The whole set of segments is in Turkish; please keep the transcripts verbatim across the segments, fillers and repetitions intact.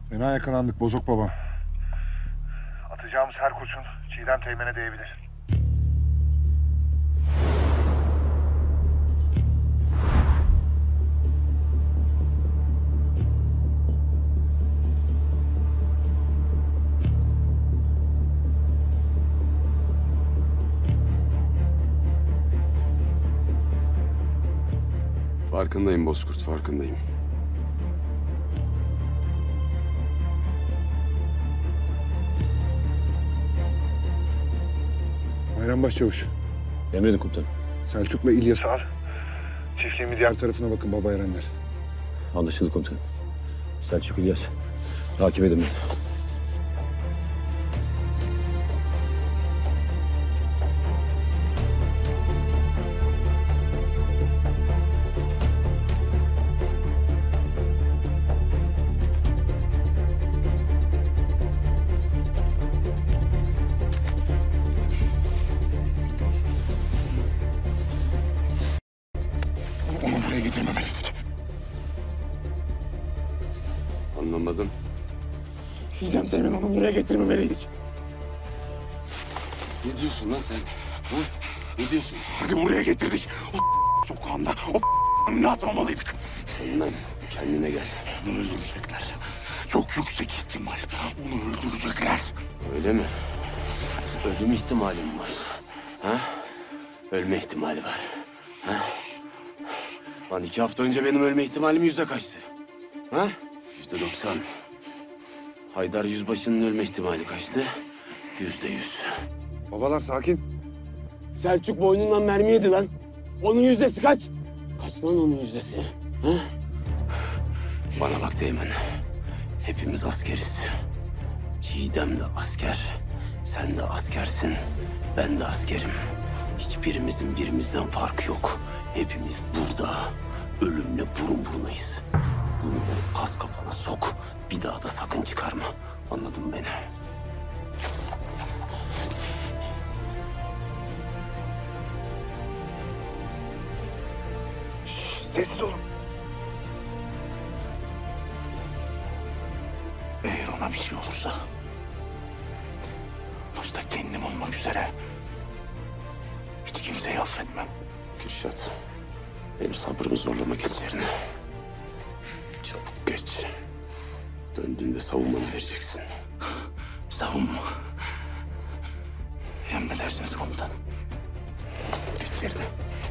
Fena yakalandık Bozok Baba. Atacağımız her kurşun Çiğdem Teğmen'e değebilir. Farkındayım Bozkurt, farkındayım. Bayram Başçavuş. Emredin komutanım. Selçuk'la İlyas Sağ ol. Çiftliğimi diğer diğer tarafına bakın Baba Erenler. Anlaşıldı komutanım. Selçuk İlyas. Takip edin beni. Onu buraya getirmemeliydik. Anlamadım. Çiğdem Teğmen onu buraya getirmemeliydik. Ne diyorsun lan sen? Ha? Ne diyorsun? Hadi buraya getirdik. O sokağında o önüne atmamalıydık. Sen lan kendine gel. Onu öldürecekler. Çok yüksek ihtimal. Onu öldürecekler. Öyle mi? Ölüm ihtimali mi var? Ha? Ölme ihtimali var. Ha? Lan iki hafta önce benim ölme ihtimalim yüzde kaçtı? Ha? Yüzde doksan. Haydar Yüzbaşı'nın ölme ihtimali kaçtı? Yüzde yüz. Babalar sakin. Selçuk boynundan mermi yedi lan. Onun yüzdesi kaç? Kaç lan onun yüzdesi? Ha? Bana bak Teğmen. Hepimiz askeriz. Çiğdem de asker. Sen de askersin. Ben de askerim. Hiçbirimizin birimizden farkı yok. Hepimiz burada ölümle burun burunayız. Bunu kas kafana sok. Bir daha da sakın çıkarma. Anladın mı beni? Sessiz olun. Eğer ona bir şey olursa, başta kendim olmak üzere hiç kimseyi affetmem. Kürşat, benim sabrımı zorlama geç yerine. Çabuk geç. Döndüğünde savunmanı vereceksin. Savunma. Emredersiniz komutanım. Geç yerine.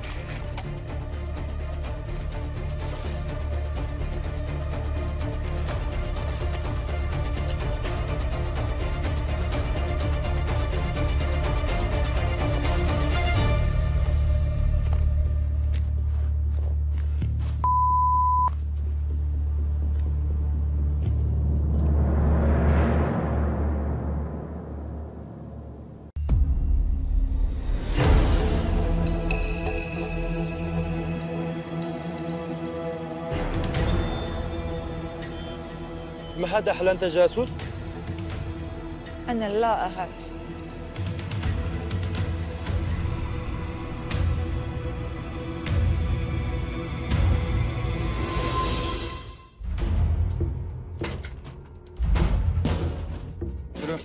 ما حدا أحلى أنت جاسوس؟ أنا لا أهات. Yürü.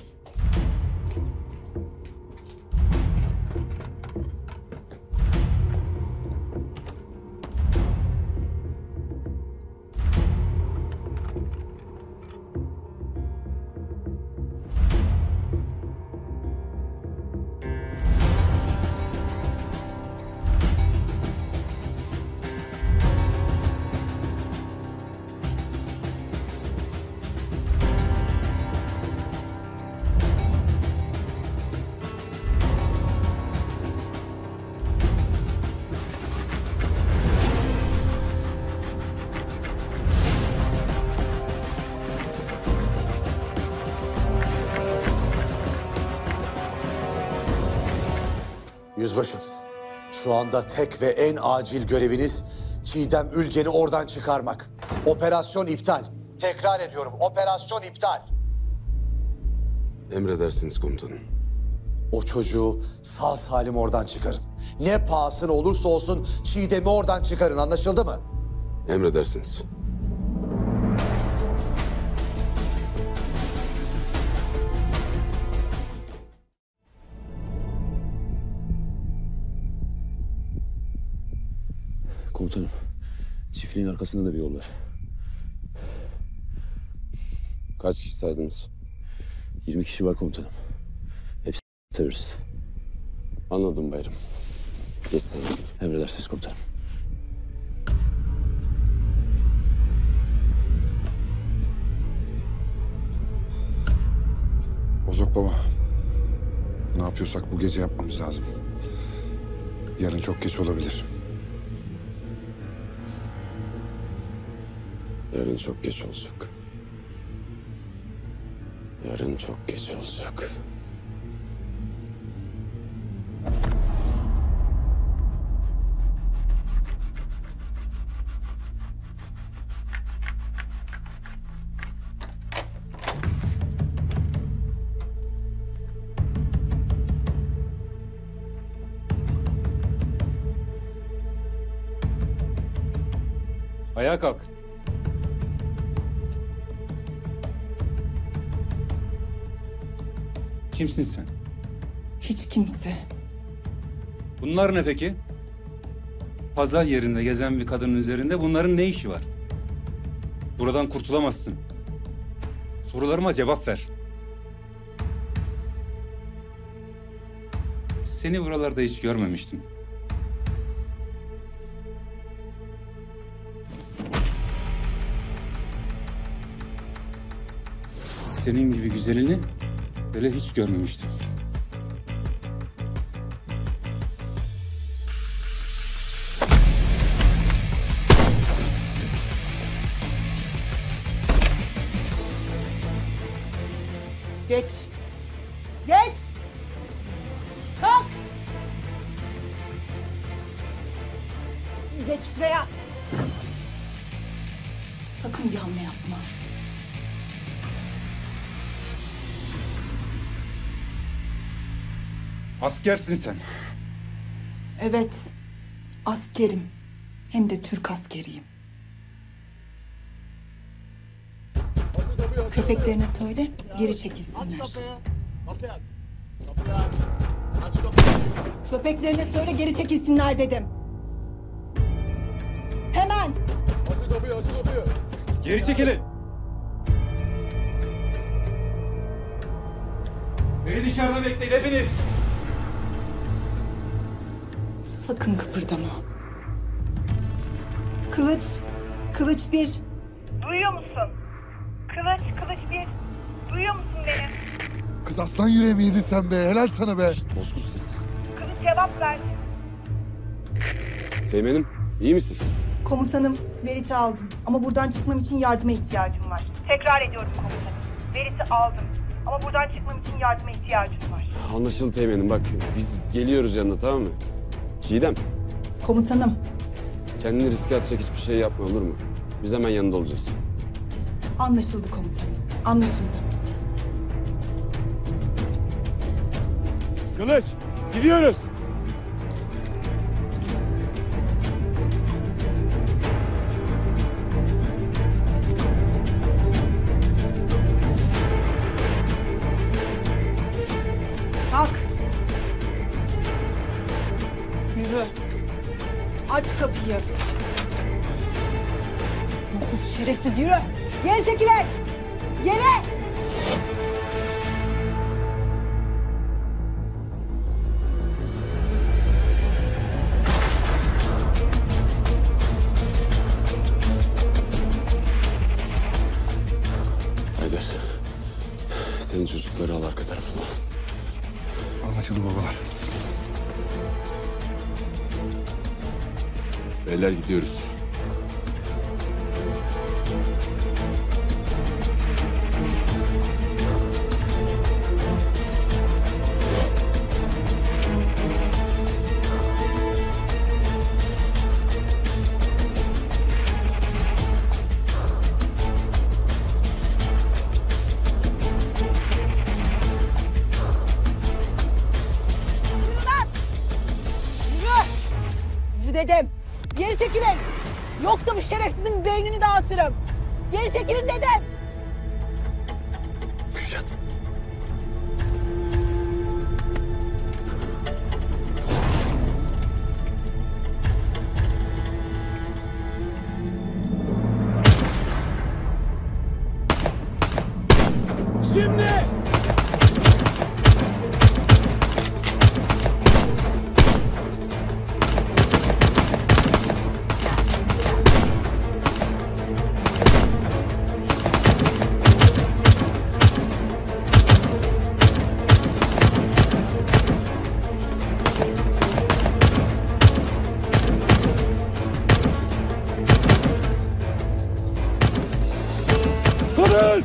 Yüzbaşım, şu anda tek ve en acil göreviniz Çiğdem Ülgen'i oradan çıkarmak. Operasyon iptal. Tekrar ediyorum, operasyon iptal. Emredersiniz komutanım. O çocuğu sağ salim oradan çıkarın. Ne pahasına olursa olsun Çiğdem'i oradan çıkarın, anlaşıldı mı? Emredersiniz. Komutanım, çiftliğin arkasında da bir yol var. Kaç kişi saydınız? yirmi kişi var komutanım. Hepsi terörist. Anladım bayram. Geç sen. Emredersiniz komutanım. Bozok baba. Ne yapıyorsak bu gece yapmamız lazım. Yarın çok geç olabilir. Yarın çok geç olacak. Yarın çok geç olacak. Ayağa kalk. Kimsin sen? Hiç kimse. Bunlar ne peki? Pazar yerinde gezen bir kadının üzerinde bunların ne işi var? Buradan kurtulamazsın. Sorularıma cevap ver. Seni buralarda hiç görmemiştim. Senin gibi güzelini böyle hiç görmemiştim. Geç. Geç. Kalk. Geç şuraya. Sakın bir hamle yapma. Askersin sen. Evet. Askerim. Hem de Türk askeriyim. Köpeklerine söyle, geri çekilsinler. Köpeklerine söyle, geri çekilsinler dedim. Hemen! Geri çekilin. Beni dışarıda bekleyin hepiniz. Sakın kıpırdama. Kılıç, kılıç bir. Duyuyor musun? Kılıç, kılıç bir. Duyuyor musun beni? Kız aslan yüreğimi yedin sen be. Helal sana be. Bozkurt sessiz. Kılıç cevap ver. Teğmenim, iyi misin? Komutanım, veriti aldım. Ama buradan çıkmam için yardıma ihtiyacım İhtiyacım var. Tekrar ediyorum komutanım. Veriti aldım. Ama buradan çıkmam için yardıma ihtiyacım var. Anlaşıldı Teğmenim. Bak biz geliyoruz yanına, tamam mı? Çiğdem, Komutanım, kendini riske atacak hiçbir şey yapma, olur mu? Biz hemen yanında olacağız. anlaşıldı komutanım. Anlaşıldı. Kılıç, gidiyoruz. Kalk. Yürü. Aç kapıyı. Nasıl şerefsiz, yürü. Geri çekilin. Geri. Haydar, senin çocukları al arka tarafına. Anlaşıldı babalar. Beyler gidiyoruz. Yürü dedim. Geri çekilin. Yoksa bu şerefsizin beynini dağıtırım. Geri çekilin dedim. Kürşat. Durun!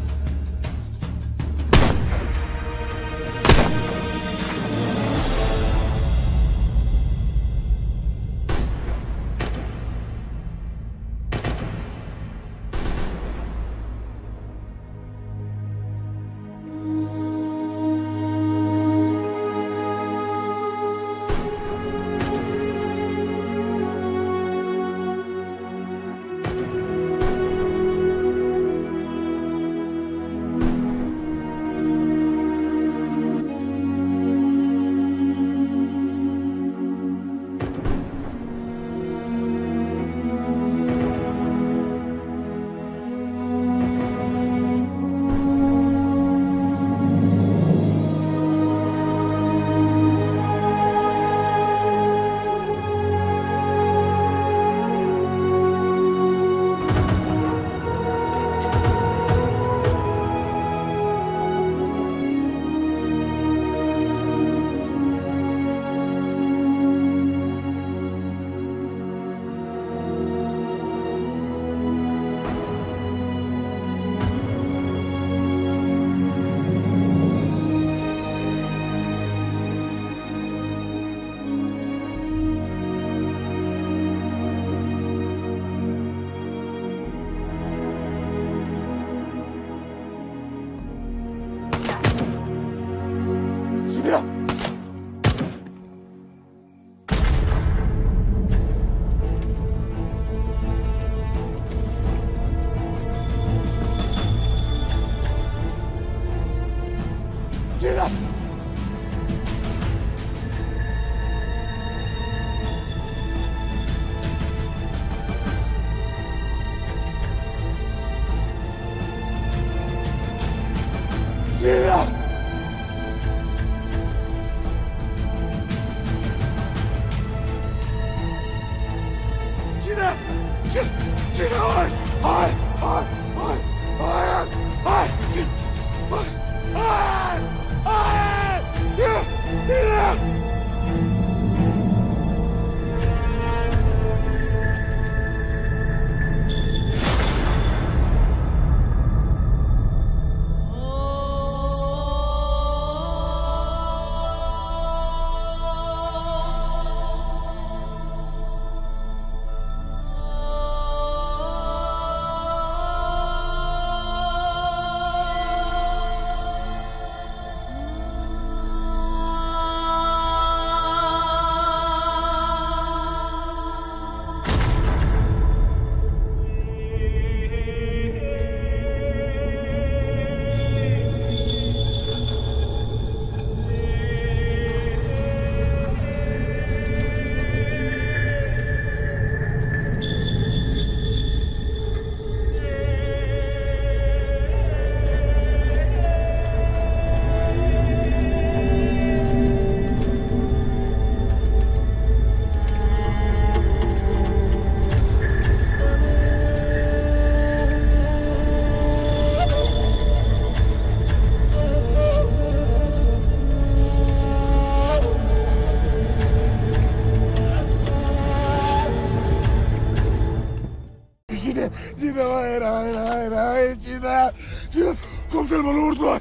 Çiğdem, hayır, hayır, hayır, hayır, Çiğdem. Çiğdem, komutanım bana vurdular.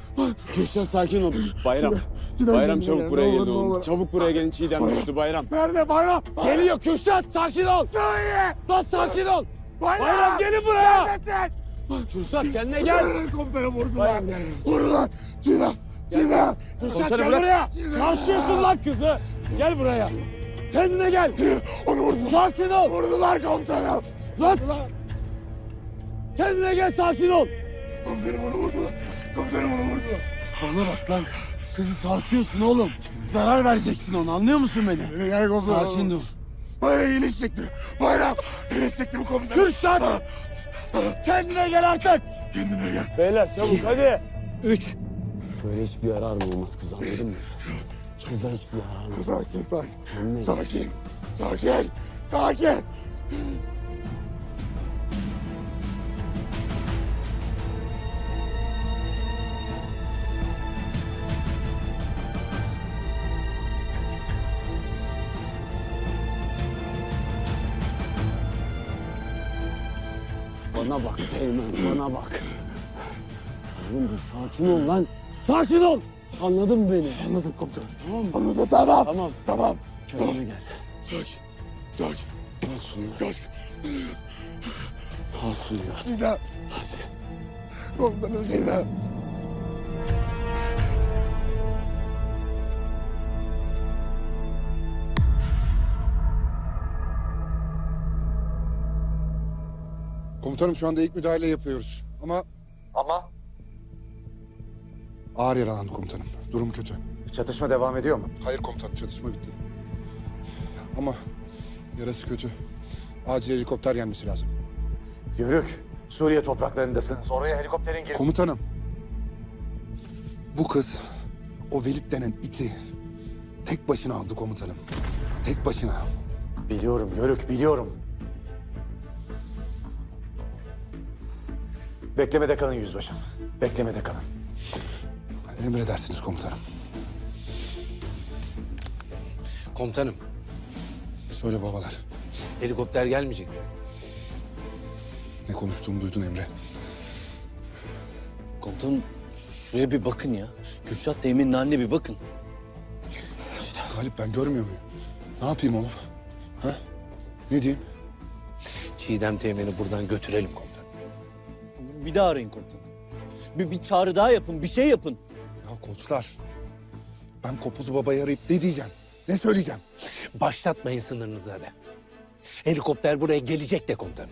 Kürşat sakin ol. Bayram. Çiğdem, Bayram Çiğdem, çabuk buraya ne gel olur, ne ne olur. olur. Çabuk buraya gelin, Çiğdem düştü Bayram. Nerede Bayram? Geliyor Kürşat, sakin ol. Söyle. Lan sakin ol. Bayram, Bayram gelin buraya. Neredesin? Kürşat kendine gel. Komutanım vurdular. Vurdular. Çiğdem, Çiğdem. Kürşat Komutanım, gel bırak. buraya. Çiğdem. Sarsıyorsun lan kızı. Gel buraya. Kendine gel. Onu vurdular. Sakin ol. Vurdular komutanım. Lan. Kendine gel, sakin ol. Komutanım onu vurdular. Komutanım onu vurdular. Bana bak lan. Kızı sarsıyorsun oğlum. Zarar vereceksin ona, anlıyor musun beni? Gel komutanım. Sakin dur. Bayram iyileşecektir. Bayram iyileşecektir bu komutanım. Kürşat. Kendine gel artık. Kendine gel. Beyler çabuk hadi. Üç. Böyle hiçbir yararım olmaz kız, anladın mı? Kıza hiçbir yararım olmaz. Sakin, sakin. Anne. Sakin, sakin, sakin. Bana bak Teğmen, bana bak. Oğlum bir sakin ol lan. Sakin ol. Anladın mı beni? Anladım komutanım. Tamam mı? Anladım, tamam. Tamam. Tamam. Kendine gel. Sakin. Sakin. Al suyu. Kaç. Al suyu. Çiğdem. Hadi. Komutanım Çiğdem. Komutanım şu anda ilk müdahale yapıyoruz. Ama Ama ağır yaralandı komutanım. Durum kötü. çatışma devam ediyor mu? Hayır komutanım, çatışma bitti. Ama yarası kötü. Acil helikopter gelmesi lazım. Yörük, Suriye topraklarındasınız. Oraya helikopterin gir... Komutanım. Bu kız o Velit denen iti tek başına aldı komutanım. Tek başına. Biliyorum Yörük, biliyorum. Beklemede kalın yüzbaşım. Beklemede kalın. Emredersiniz komutanım. Komutanım, Söyle babalar. helikopter gelmeyecek mi? Ne konuştuğumu duydun Emre. Komutanım şuraya bir bakın ya. Kürşat Teğmen'in haline bir bakın. Galip ben görmüyor muyum? Ne yapayım oğlum? Ha? Ne diyeyim? Çiğdem Teğmen'i buradan götürelim komutanım. Bir daha arayın komutanım. Bir, bir çağrı daha yapın, bir şey yapın. Ya koçlar. Ben Kopuz Baba'yı arayıp ne diyeceğim? Ne söyleyeceğim? Başlatmayın sınırınıza da. Helikopter buraya gelecek de komutanım.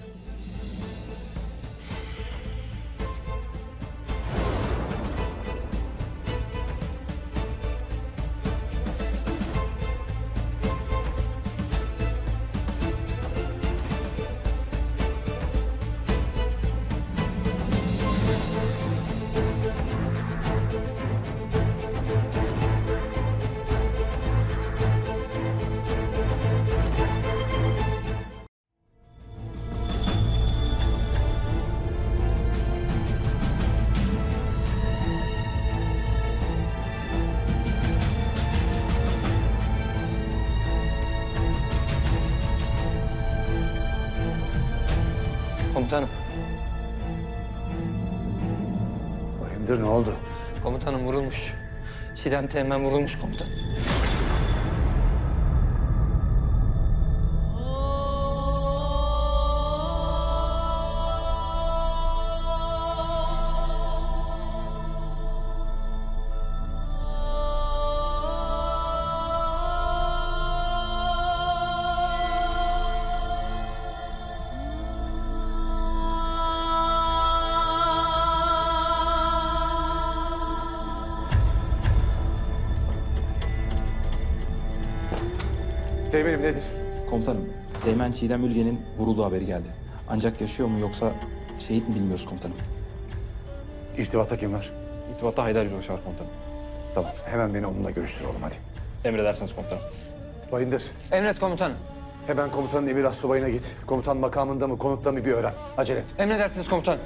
Komutanım, Bayındır ne oldu? komutanım vurulmuş. Çiğdem Teğmen vurulmuş komutan. Teğmenim nedir? Komutanım, Teğmen Çiğdem Ülgen'in vurulduğu haberi geldi. Ancak yaşıyor mu yoksa şehit mi bilmiyoruz komutanım. İrtibatta kim var? İrtibatta Haydar Yüzbaşı var komutanım. Tamam, hemen beni onunla görüştür oğlum hadi. Emredersiniz komutanım. Bayındır, Emret komutanım. hemen komutanın emir astsubayına git. Komutan makamında mı, konutta mı bir öğren. Acele et. Emredersiniz komutanım.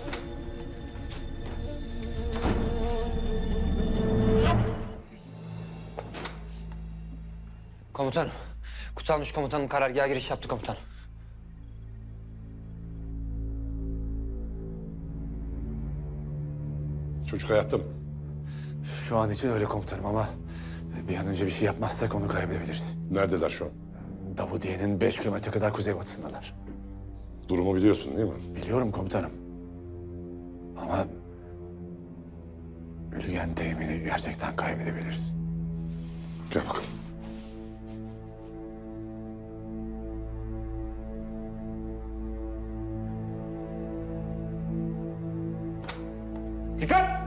Komutanım, Kutalmış komutanım karargaha giriş yaptı komutanım. Çocuk hayatta mı? Şu an için öyle komutanım ama bir an önce bir şey yapmazsak onu kaybedebiliriz. Neredeler şu an? Davudiye'nin beş kilometre kadar kuzeybatısındalar. Durumu biliyorsun değil mi? Biliyorum komutanım. Ama Ülgen Teğmen'i gerçekten kaybedebiliriz. Gel bakalım. Dikkat!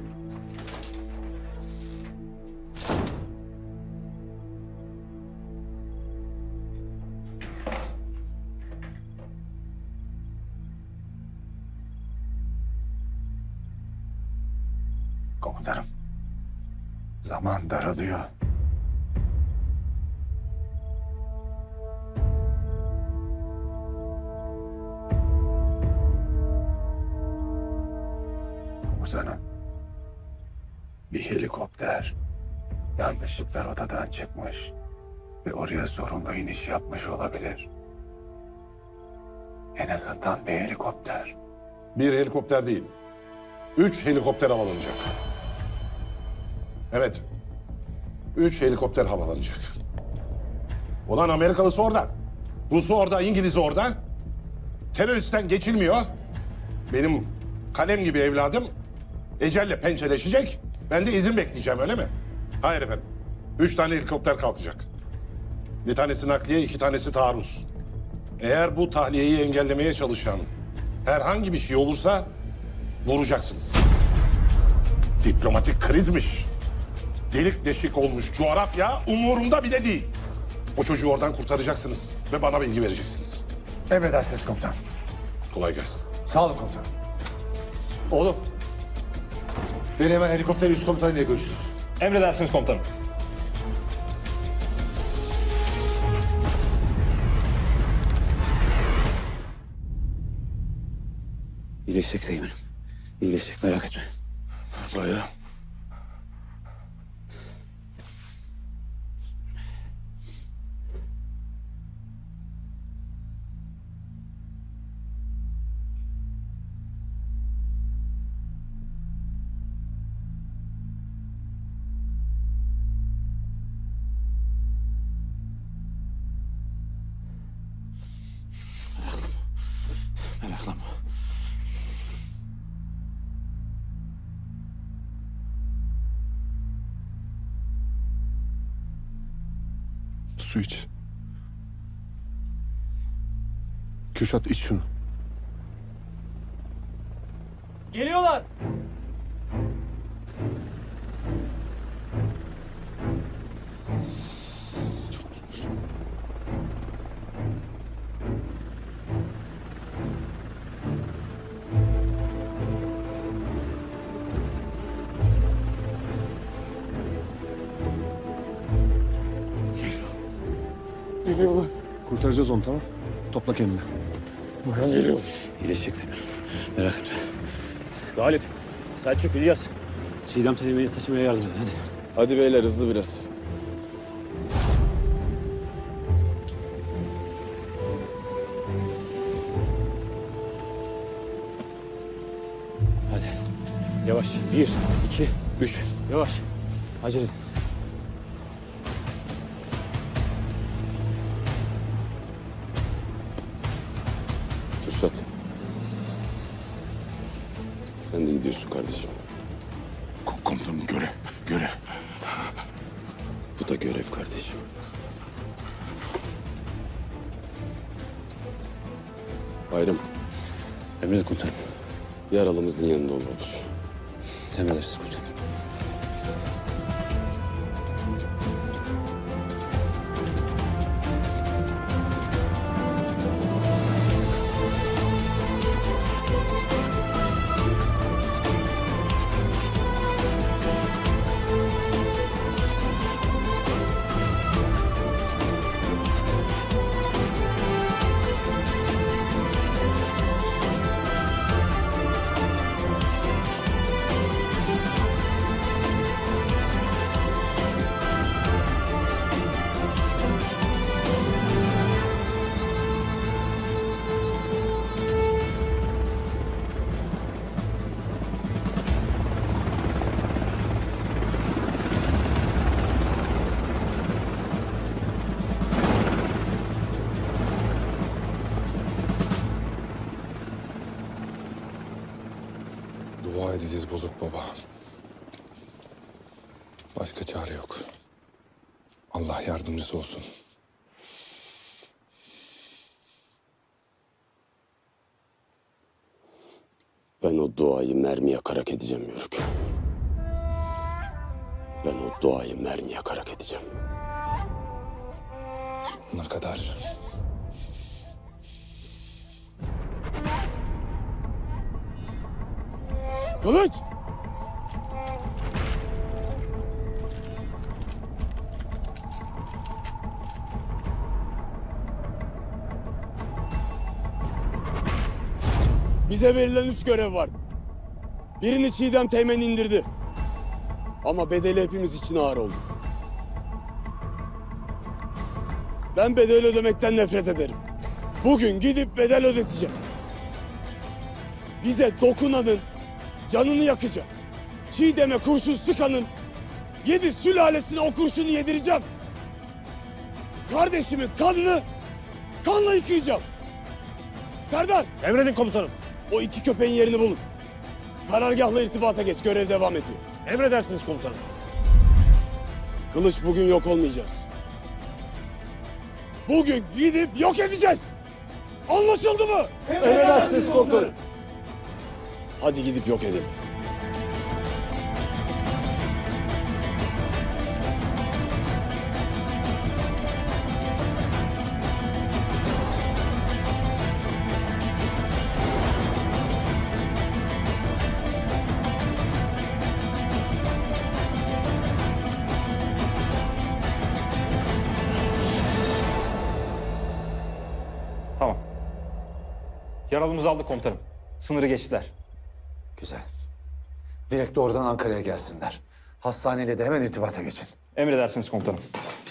Komutanım, zaman daralıyor. Komutanım, bir helikopter yanlışlıkla rotadan çıkmış ve oraya zorunlu iniş yapmış olabilir. En azından bir helikopter. Bir helikopter değil. Üç helikopter havalanacak. Evet. Üç helikopter havalanacak. Ulan Amerikalısı orada. Rusu orada, İngiliz'i orada. Teröristten geçilmiyor. Benim kalem gibi evladım ecelle pençeleşecek. Ben de izin bekleyeceğim, öyle mi? Hayır efendim. Üç tane helikopter kalkacak. Bir tanesi nakliye, iki tanesi taarruz. Eğer bu tahliyeyi engellemeye çalışan herhangi bir şey olursa vuracaksınız. Diplomatik krizmiş. Delik deşik olmuş coğrafya umurumda bile değil. O çocuğu oradan kurtaracaksınız ve bana bilgi vereceksiniz. Emredersiniz komutan. Kolay gelsin. Sağ olun komutanım. Oğlum. Beni hemen helikopter üst komutanıyla görüştür. Emredersiniz komutanım. İyileşecek Teğmen'im. İyileşecek, merak etme. Bayram. Meraklanma. Su iç. Kürşat iç şunu. Geliyorlar. Geliyorlar. Kurtaracağız onu, tamam. Topla kendini. Burhan geliyor. İyileşecek Teğmen'im. Merak etme. Galip, Selçuk, İlyas. Çiğdem Teğmen'i taşımaya yardım edin hadi. Hadi beyler, hızlı biraz. Hadi. Yavaş. Bir, iki, üç. Yavaş. Acele edin. Kürşat. Sen de gidiyorsun kardeşim. Ko- Komutanım görev, görev. Bu da görev kardeşim. Bayram. Emredin komutanım. Yaralımızın yanında ol olur. Emredersiniz komutanım. Dua edeceğiz Bozok Baba. Başka çare yok. Allah yardımcısı olsun. Ben o duayı mermi yakarak edeceğim Yörük. Ben o duayı mermi yakarak edeceğim. Sonuna kadar. Kılıç! Bize verilen üç görev var. Birini Çiğdem Teğmen indirdi. Ama bedeli hepimiz için ağır oldu. Ben bedel ödemekten nefret ederim. Bugün gidip bedel ödeteceğim. Bize dokunanın canını yakacağım. Çiğdem'e kurşun sıkanın yedi sülalesine o kurşunu yedireceğim. Kardeşimin kanını kanla yıkayacağım. Serdar! Emredin komutanım. O iki köpeğin yerini bulun. Karargahla irtibata geç. Görev devam ediyor. Emredersiniz komutanım. Kılıç bugün yok olmayacağız. Bugün gidip yok edeceğiz. Anlaşıldı mı? Emredersiniz komutanım. Hadi gidip yok edelim. Tamam. Yaralımızı aldık komutanım. Sınırı geçtiler. Güzel. Direkt oradan Ankara'ya gelsinler. Hastaneyle de hemen irtibata geçin. Emredersiniz komutanım.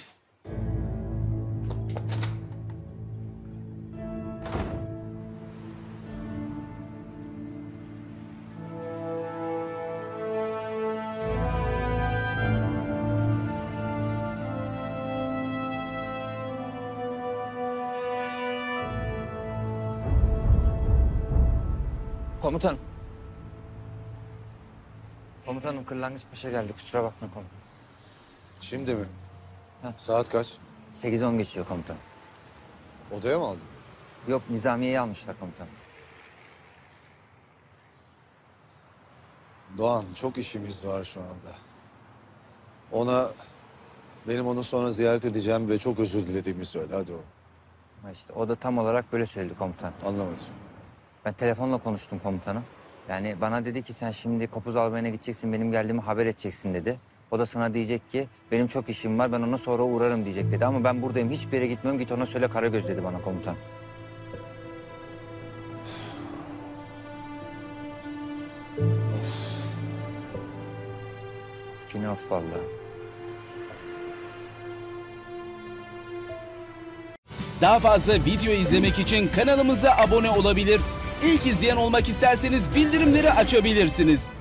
Komutanım. Komutanım Kırlangıç Paşa geldi. Kusura bakma komutanım. Şimdi mi? Saat kaç? sekiz on geçiyor komutanım. Odaya mı aldın? Yok nizamiyeyi almışlar komutanım. Doğan, çok işimiz var şu anda. Ona benim onu sonra ziyaret edeceğim ve çok özür dilediğimi söyle. Hadi o. Ha işte o da tam olarak böyle söyledi komutanım. Anlamadım. Ben telefonla konuştum komutanım. Yani bana dedi ki sen şimdi Kopuz Albayı'na gideceksin, benim geldiğimi haber edeceksin dedi. O da sana diyecek ki benim çok işim var, ben ona sonra uğrarım diyecek dedi. Ama ben buradayım, hiçbir yere gitmiyorum, git ona söyle Karagöz dedi bana komutan. Fikrini of vallahi. Daha fazla video izlemek için kanalımıza abone olabilir. İlk izleyen olmak isterseniz bildirimleri açabilirsiniz.